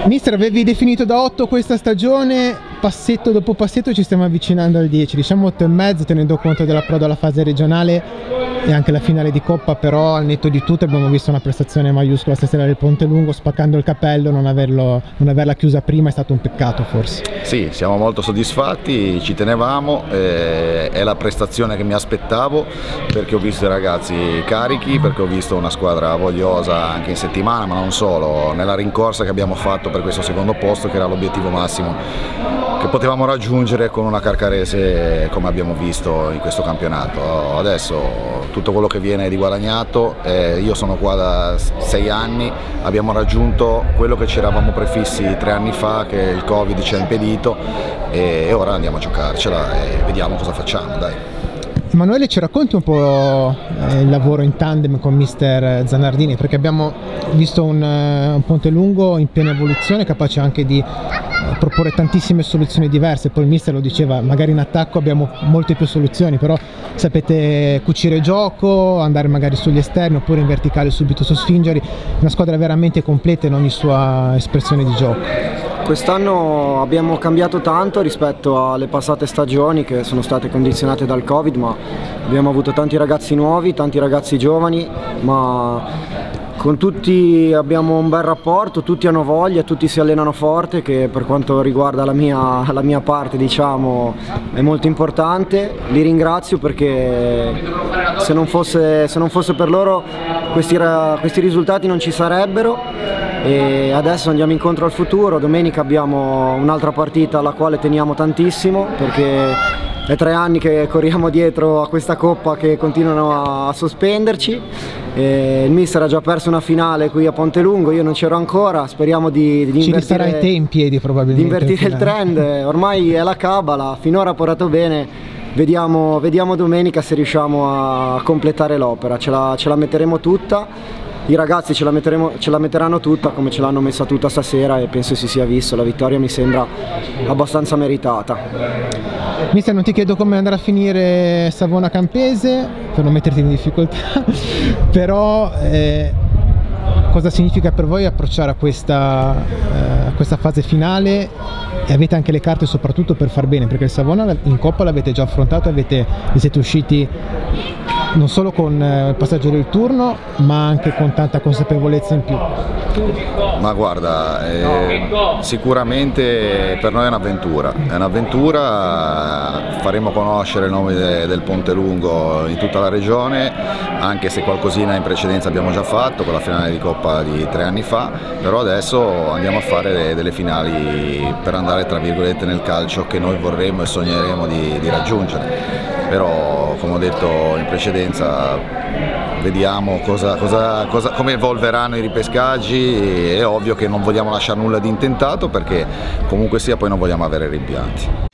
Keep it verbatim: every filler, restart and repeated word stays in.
Mister, avevi definito da otto questa stagione, passetto dopo passetto ci stiamo avvicinando al dieci, diciamo otto e mezzo tenendo conto dell'approdo alla fase regionale e anche la finale di Coppa, però al netto di tutto abbiamo visto una prestazione maiuscola stasera del Pontelungo, spaccando il capello, non, averlo, non averla chiusa prima è stato un peccato forse. Sì, siamo molto soddisfatti, ci tenevamo, eh, è la prestazione che mi aspettavo perché ho visto i ragazzi carichi, perché ho visto una squadra vogliosa anche in settimana, ma non solo, nella rincorsa che abbiamo fatto per questo secondo posto che era l'obiettivo massimo che potevamo raggiungere con una Carcarese come abbiamo visto in questo campionato. Adesso tutto quello che viene di guadagnato, eh, io sono qua da sei anni, abbiamo raggiunto quello che ci eravamo prefissi tre anni fa che il Covid ci ha impedito e, e ora andiamo a giocarcela e vediamo cosa facciamo, dai. Emanuele, ci racconti un po' il lavoro in tandem con mister Zanardini, perché abbiamo visto un, un Pontelungo in piena evoluzione, capace anche di proporre tantissime soluzioni diverse. Poi il mister lo diceva, magari in attacco abbiamo molte più soluzioni, però sapete cucire gioco, andare magari sugli esterni oppure in verticale subito su Sfingeri, una squadra veramente completa in ogni sua espressione di gioco. Quest'anno abbiamo cambiato tanto rispetto alle passate stagioni che sono state condizionate dal Covid, ma abbiamo avuto tanti ragazzi nuovi, tanti ragazzi giovani, ma con tutti abbiamo un bel rapporto, tutti hanno voglia, tutti si allenano forte, che per quanto riguarda la mia, la mia parte, diciamo, è molto importante. Li ringrazio perché se non fosse, se non fosse per loro questi, questi risultati non ci sarebbero. E adesso andiamo incontro al futuro. Domenica abbiamo un'altra partita alla quale teniamo tantissimo perché è tre anni che corriamo dietro a questa coppa che continuano a sospenderci. E il mister ha già perso una finale qui a Pontelungo, io non c'ero ancora, speriamo di, di ci invertire, risarai te in piedi probabilmente, di invertire il trend. Ormai è la cabala, finora ha portato bene, vediamo, vediamo domenica se riusciamo a completare l'opera, ce la, ce la metteremo tutta. I ragazzi ce la, ce la metteranno tutta come ce l'hanno messa tutta stasera e penso si sia visto, la vittoria mi sembra abbastanza meritata. Mister, non ti chiedo come andrà a finire Savona Campese per non metterti in difficoltà, però eh, cosa significa per voi approcciare a questa, eh, a questa fase finale e avete anche le carte soprattutto per far bene, perché il Savona in Coppa l'avete già affrontato, avete, vi siete usciti non solo con il passaggio del turno ma anche con tanta consapevolezza in più. Ma guarda, eh, sicuramente per noi è un'avventura, è un'avventura, faremo conoscere il nome de, del Pontelungo in tutta la regione, anche se qualcosina in precedenza abbiamo già fatto con la finale di Coppa di tre anni fa, però adesso andiamo a fare delle finali per andare tra virgolette nel calcio che noi vorremmo e sogneremo di, di raggiungere. Però come ho detto in precedenza vediamo cosa, cosa, cosa, come evolveranno i ripescaggi. È ovvio che non vogliamo lasciare nulla di intentato perché comunque sia poi non vogliamo avere rimpianti.